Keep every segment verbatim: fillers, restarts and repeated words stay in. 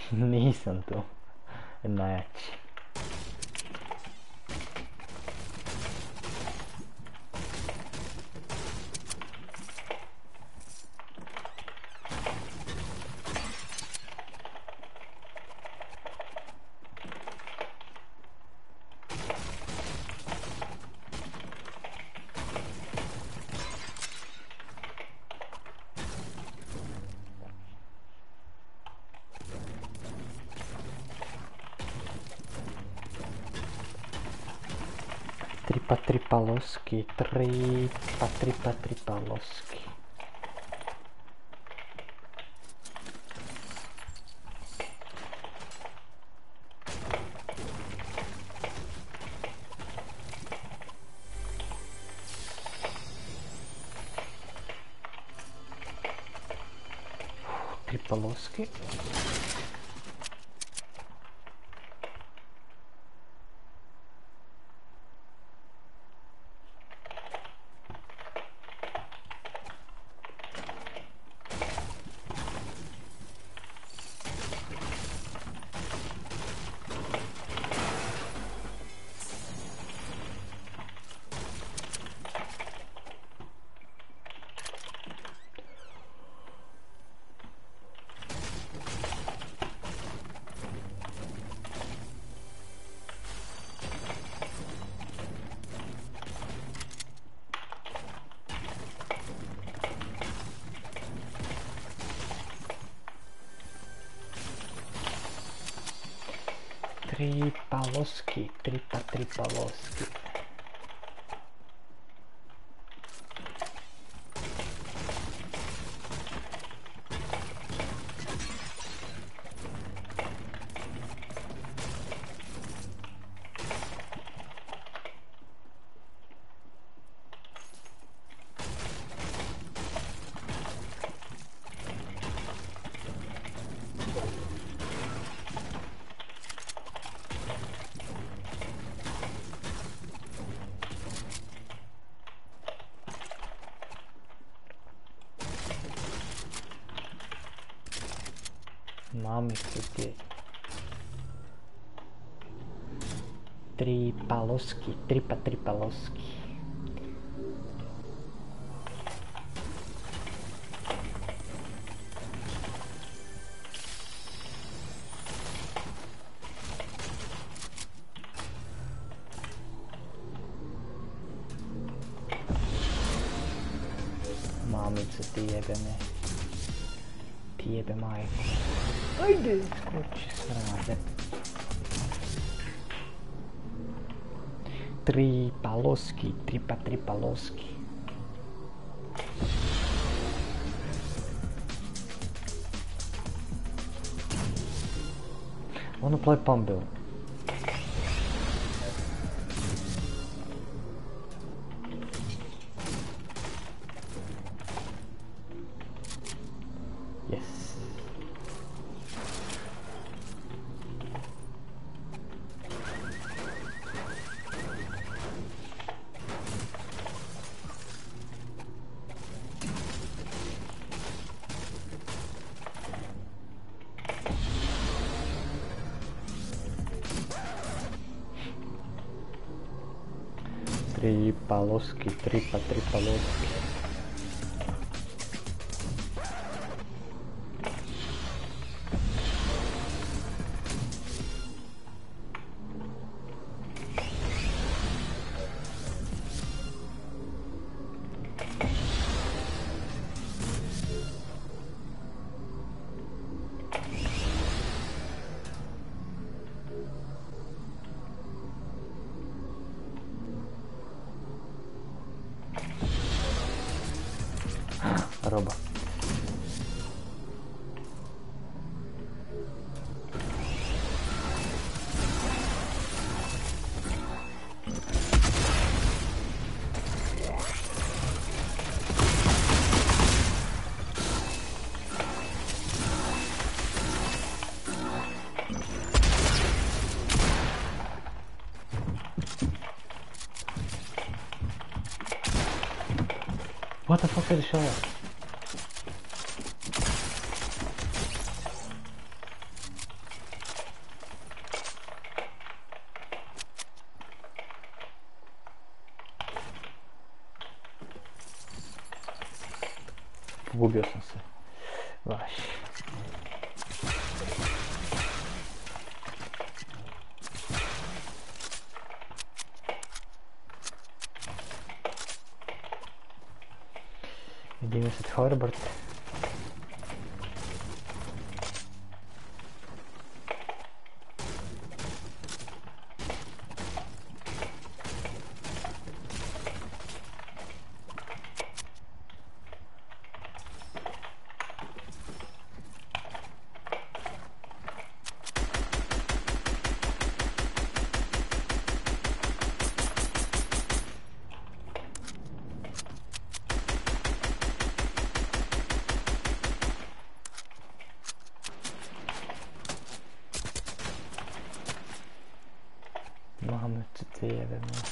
Nisam tu najjači. Tripa tripa loski, tripa tripa tripa loski. Tripa loski. Tripa loski, tripa tripa loski. Mamice ti. Tripa loski, tripa tripa loski. Mamice ti jebe me. Ti jebe majku. Ajde, skoči srade. Tripa loski, tripa tripa loski. Wanna play Pumble? Yes. Tripa loski, tripa tripa loski. Roba. What the fuck is the shot? Pogubio sam se. Baš. jedinadesет Herbert. Mohamed te jebe me.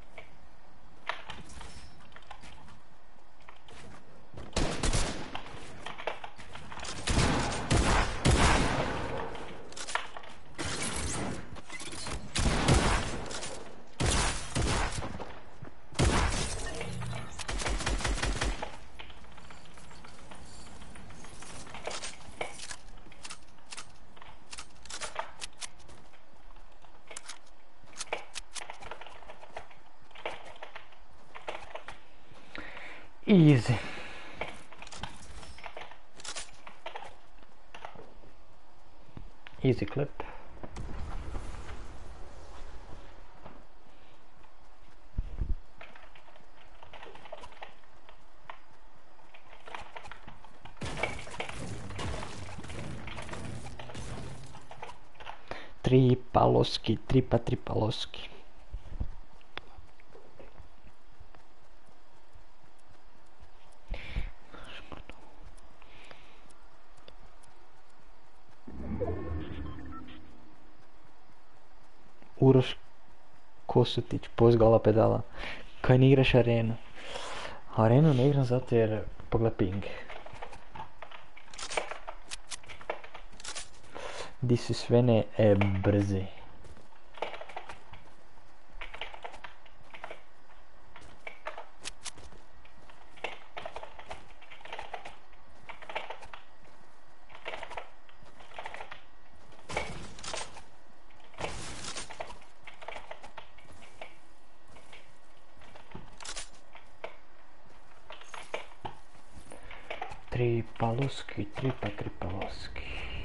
Easy. Easy clip. Tri paloski, tri pa tri paloski. Uroš Kosutić, pozgala pedala. Kaj ne igraš arenu? Arenu ne igram zato jer pogled ping. Di su sve ne e, brzi. Tri paloski, tri pa tri paloski.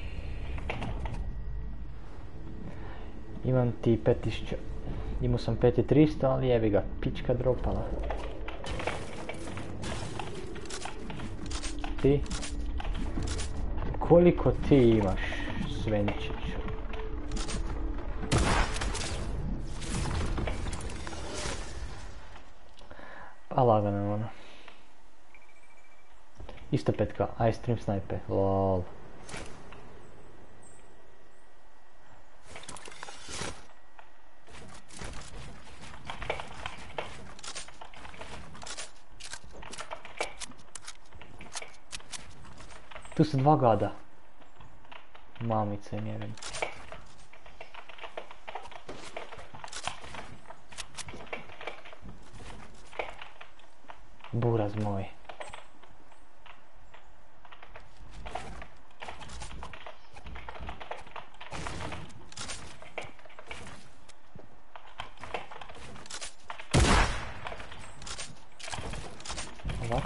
Imam ti pet tisuća. Imao sam pet tisuća tristo, ali jebi ga, pička dropala. Ti? Koliko ti imaš, Svenčiću? Pa lagano ono. Isto petka, ice stream snipe, lol. Tu su dva gada. Mamice, ne vem. Buraz moj. Ovako.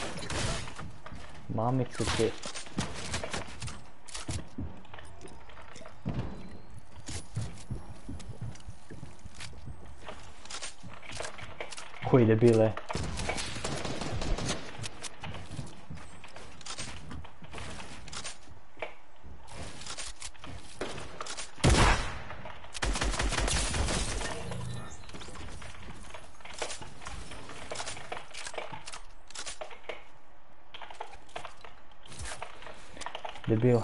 Mamicu ti. Koji debile. Debil.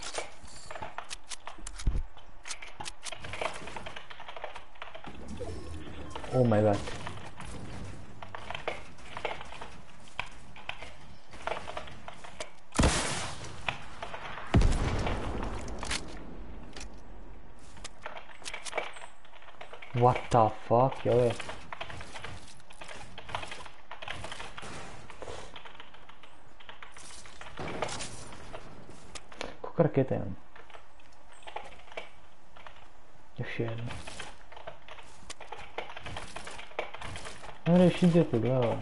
Oh my god. What the fuck, joj. Koliko raketa imam? Još jedno. Ne mora još idete glava.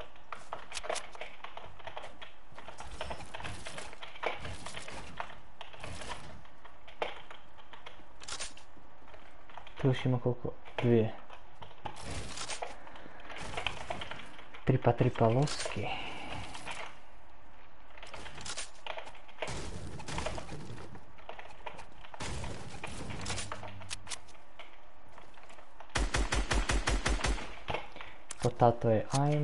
Tu još ima koliko? Dvije. Tripa tripa loski. Potato je aim.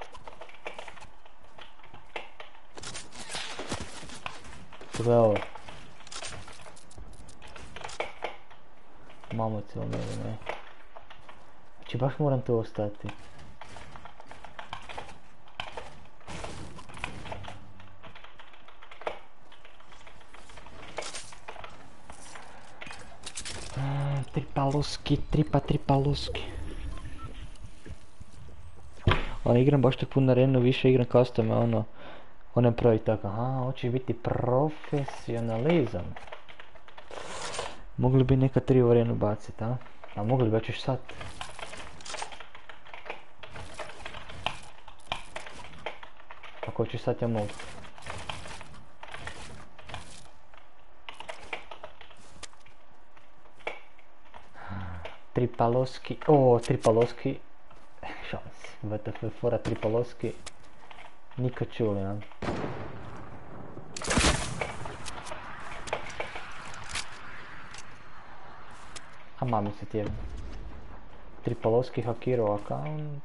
Pogledaj ovo. Mamo cijelo mene, ne. Znači baš moram tu ostati. Tripa luski, tripa tripa luski. Ali igram baš tako puno na arenu, više igram custom, ono, ono pravi tako, aha, hoće biti profesionalizam. Mogli bi neka tri u arenu baciti, a? A mogli bi, hoćeš sad? Ako hoćeš sad, ja mogu. Tripaloski, o, tripaloski. Šansi, V T F fora tripaloski. Nikad čuli, ja? A mami se tjebe. Tripaloski hakirao account.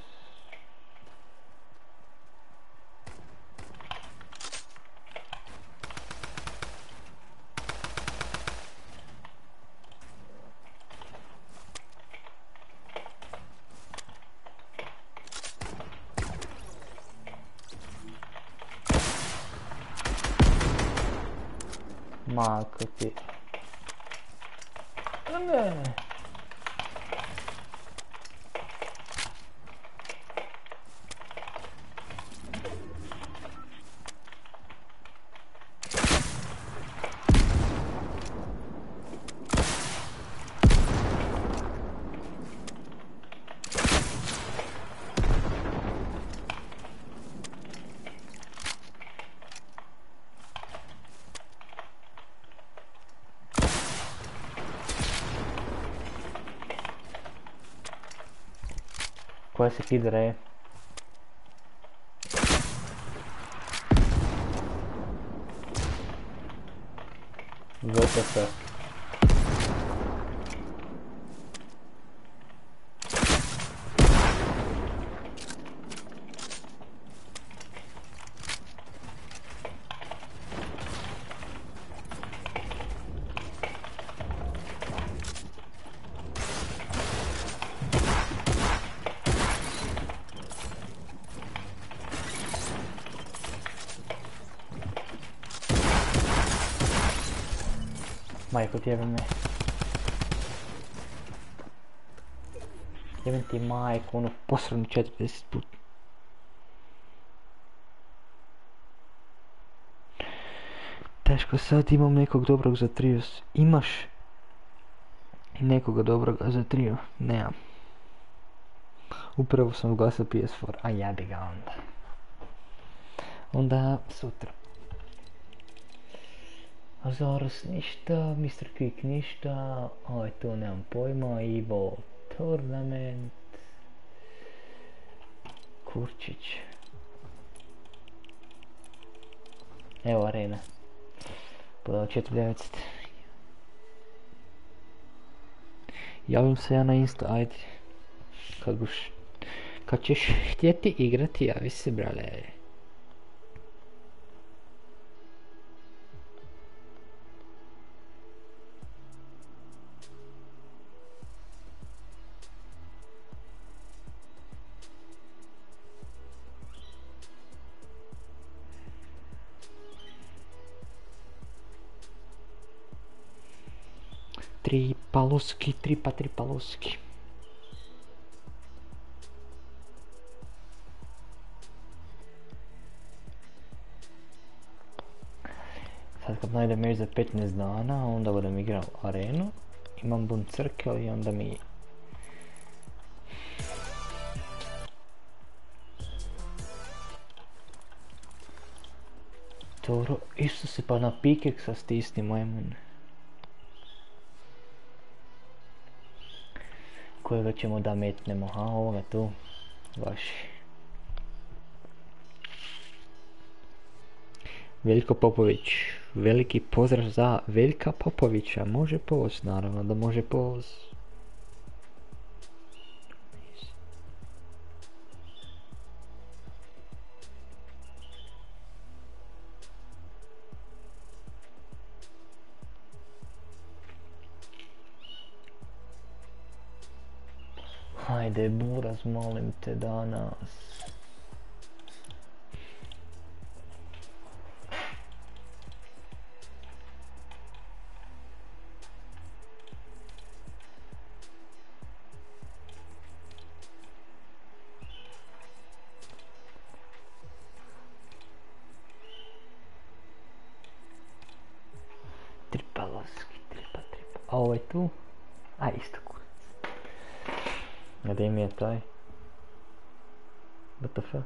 Mako ti. Ne. Koja se kidra je? V T F. Majko ti jebem me. Jebem ti majku, ono posredno četrdeset put. Teško, sad imam nekog dobrog za trio. Imaš nekoga dobroga za trio? Nemam. Upravo sam ugasao P S četiri, a jebi ga onda. Onda sutra. Azaros ništa, mister Quick ništa, ovaj tu nemam pojma, Evo Tournament, Kurčić. Evo arena. Podao četiri devetdeset. Javim se ja na Insta, ajde. Kad buš... Kad ćeš htjeti igrati, javi se, brale. Tri paloski, tri pa tri paloski. Sad kad najdem meč za petnaest dana, onda budem igrao arenu. Imam bun crkel i onda mi... Dobro, isto se pa na pikeksa stisni majmun. Kojega ćemo da metnemo, a ovoga tu, baš. Veljko Popović, veliki pozdrav za Veljka Popovića, može poz, naravno da može poz. Hajde Buraz, molim te danas. Tripaloski, tripa, tripa. A ovaj tu? A isto kurac. Gdje mi je taj? W T F?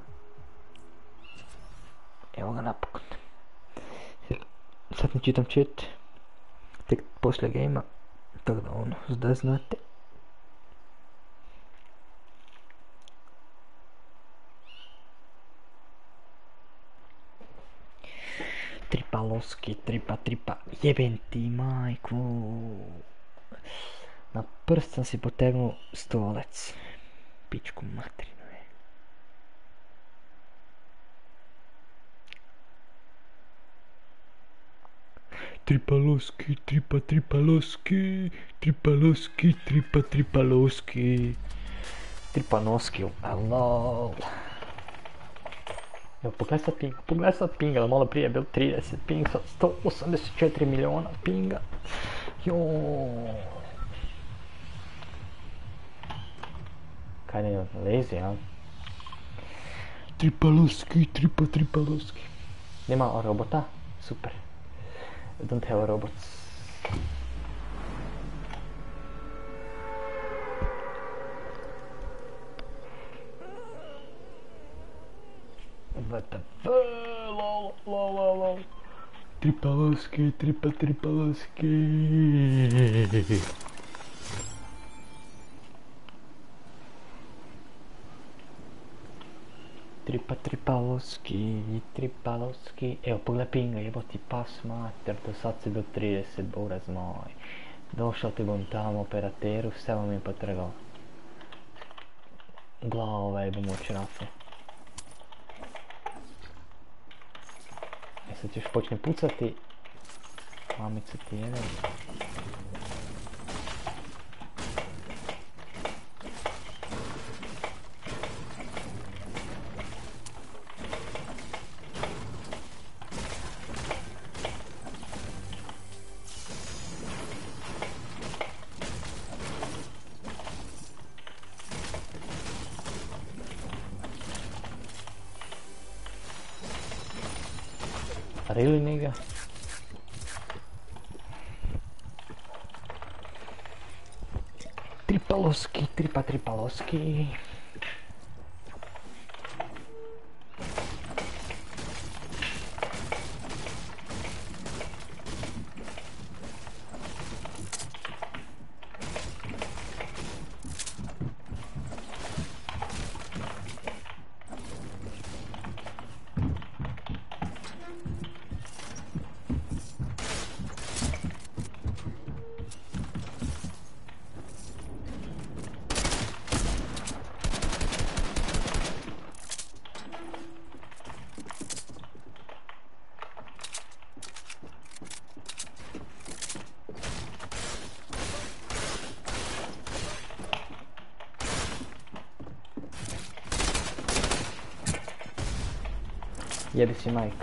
Evo ga napokon. Sad ne čitam chat. Tek poslije gejma. Tako da ono, da znate. Tripaloski, tripa, tripa. Jebem ti majku. Na prst sam si potegnuo stolec. Pičku materinu je. Tripaloski, tripa, tripaloski. Tripaloski, tripa, tripaloski. Tripanoski, lol. Evo, pogledaj sad ping, pogledaj sad pinga, malo prije je bil trideset ping, sad sto osamdeset četiri miliona pinga. Joooo. Kaj ne lezi, ja? Tripaloski, tripa, tripaloski. Nema robota? Super. I don't have robots. What the fuck? Lol, lol, lol, lol. Tripaloski, tripa, tripaloski. Tripa, tripaloski, tripaloski. Evo, pogledaj pinga, jebo ti pas mater, do sad si bil trideset, buraz moj. Došao ti bom tamo operateru, sve vam je potrgao. Glava je bom očrafe. E sad ćeš počne pucati. Mamica ti jedan. Really, nigga? Tripaloski, tripa, tripaloski. Jebi si majku.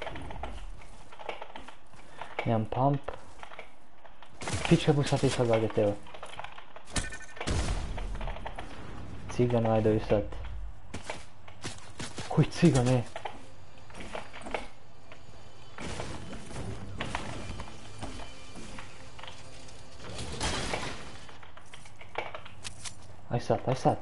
Nemam pump. Pička mu sad išla gađat, evo. Cigan, ajde i sad. Koji cigan, e? Aj sad, aj sad.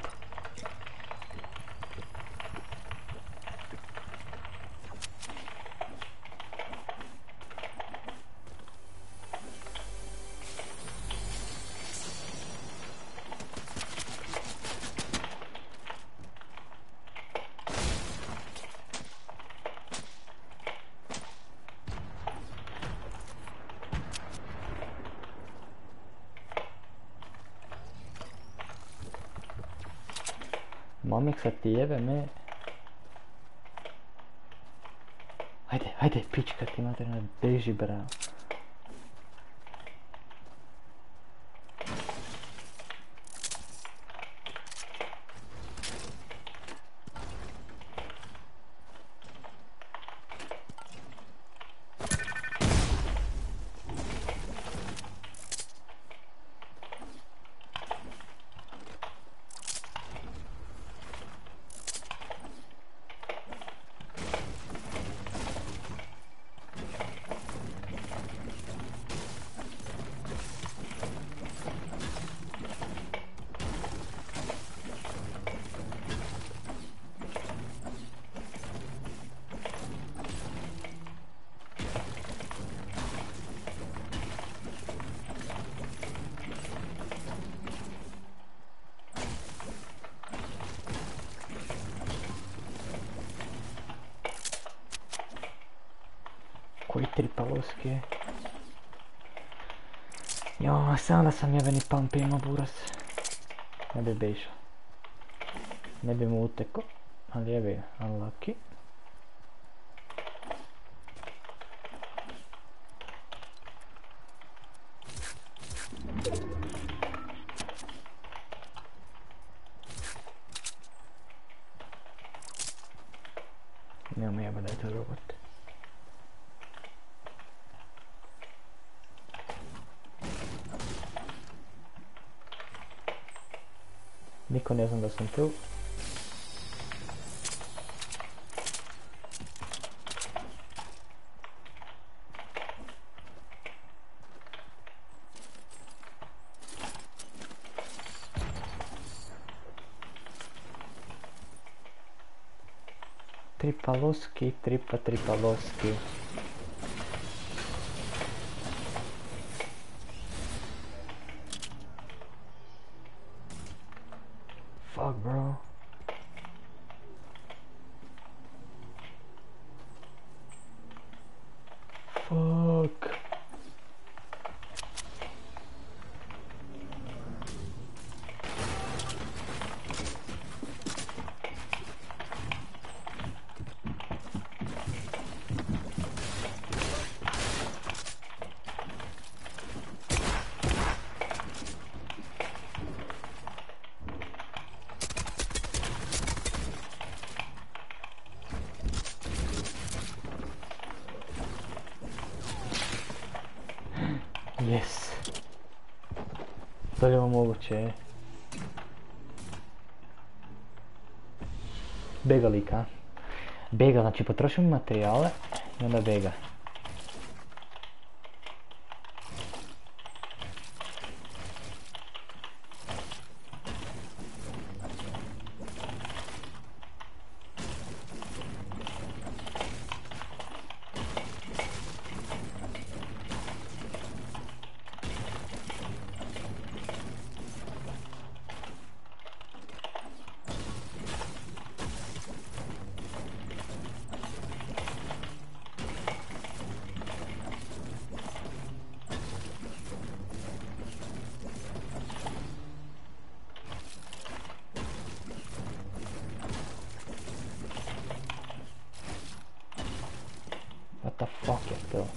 Mamek sad ti jebe me. Ajde, ajde, pička ti materina, beži bravo. Koji tripaloski je. Jo, sam da sam jebeni pump imao buras. Ne bi bežao. Ne bi mu uteko. Ali jebi ga, unlucky. Nemam jeba da je to robot. Niko ne znam da sam tu. Tripaloski, tripa tripaloski. Fuck, bro. Fuck. Yes. To je ovo moguće, je. Bega lika. Bega, znači potrošimo materijale i onda bega. What the fuck je to?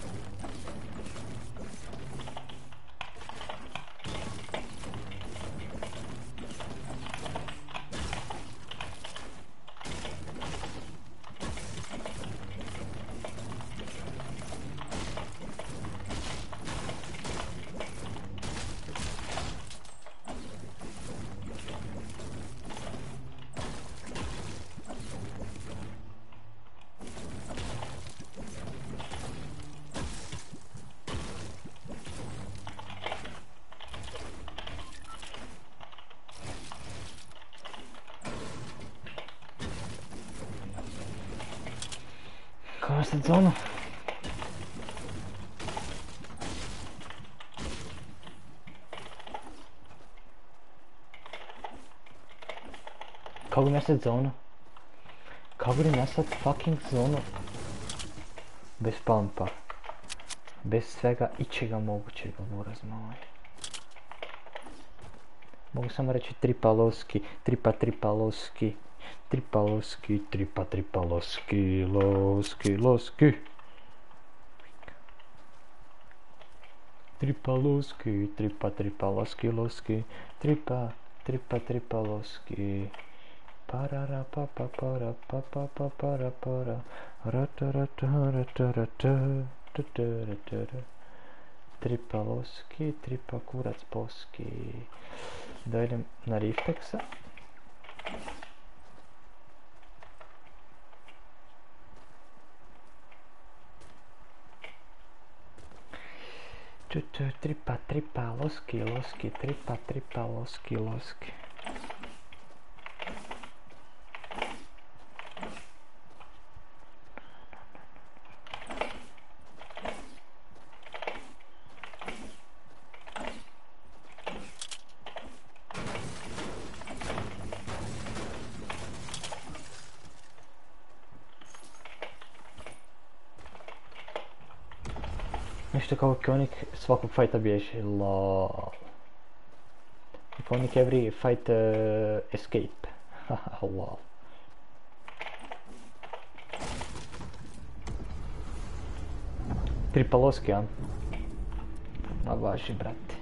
mjesec zonu? Kako bi mjesec zonu? Kako bi mjesec fucking zonu? Bez pampa. Bez svega ičega mogućega, buraz moj. Mogu samo reći tripa loski, tripa tripa loski, tripa loski, tripa tripa loski, loski, loski. Tripa loski, tripa tripa loski, loski, tripa, tripa tripa loski. Parara pa pa para pa pa pa para para, rata rata rata rata, rata rata. Tripa loski, tripa kurac poski. Da idem na Riftexa. Tripa, tripa, loski, loski, tripa, tripa, loski, loski. Nešto kao Koenig svakog fajta bježi, lol. Koenig every fight uh, escape, haha, lol. Tripaloski, a? Ma važi, brate.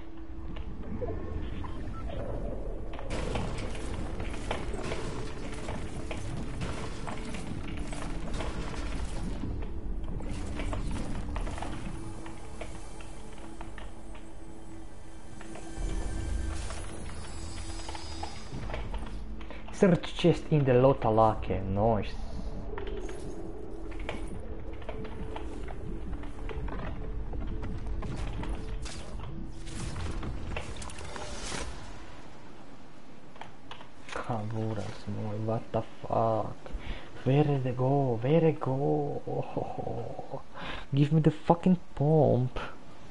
Search chest in the Lota Lake, nice. Kaburas moj, what the fuck? Where they go? Where they go? Oh, give me the fucking pump.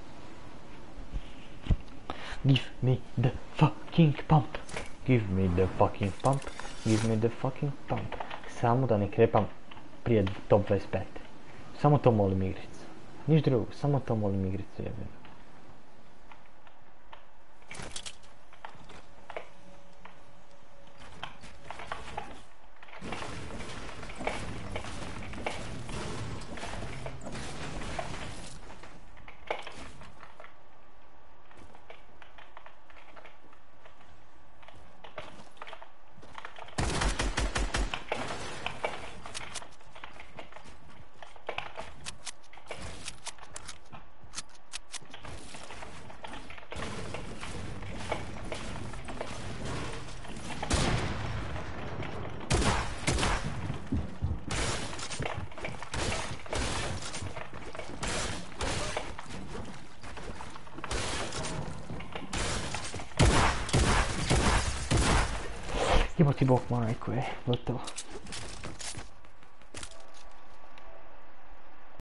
Give me the fucking pump. Give me the fucking pump, give me the fucking pump. Samo da ne krepam prije top dvadeset pet. Samo to molim igricu. Niš drugo, samo to molim igricu, jebeno. Jebo ti bok, majko, e, gotovo.